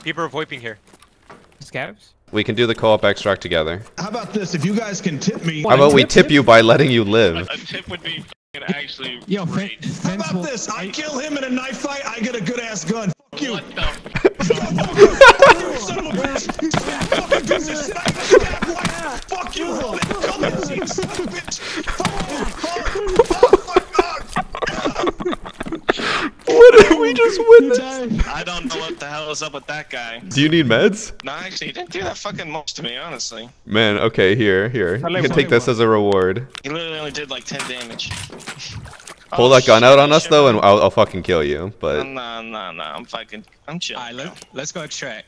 People are VoIPing here. Scavs? We can do the co-op extract together. How about this? If you guys can tip me. How about we tip you by letting you live? A tip would be actually Yo, great. How about this? I kill him in a knife fight, I get a good ass gun. Fuck you. What the? Fuck you, son of a bitch. Fucking piece of shit. Fuck you. Come here, you son of a bitch. What did we just witness? I don't know what the hell is up with that guy. Do you need meds? No, actually, he didn't do that fucking much to me, honestly. Man, okay, here. You can take this as a reward. He literally only did like 10 damage. Pull that gun out on us though, and I'll fucking kill you. But No, I'm chilling. Alright, let's go extract.